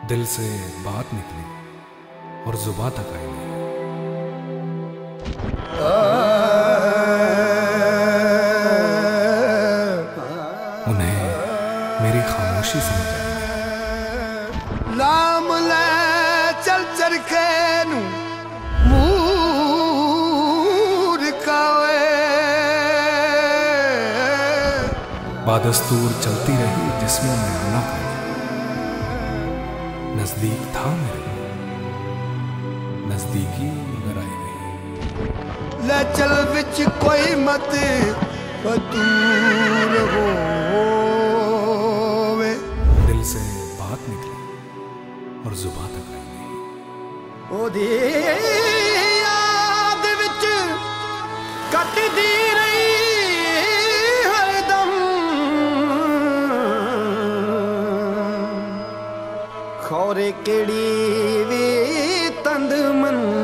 दिल से बात निकली और जुबां तक आई नहीं। उन्हें मेरी खामोशी समझ आई। नाम ले चल चरखे नू मूर्खावे बादस्तूर चलती रही जिस्मों में आना पाना। नजदीक था मेरे, नजदीकी मगर आई नहीं। ले चल विच कोई मत दूर होवे। दिल से बात निकली और जुबां तक आई नहीं। ओदी याद विच कटदी रही हरदम। खौरे केड़ी वी तंद मन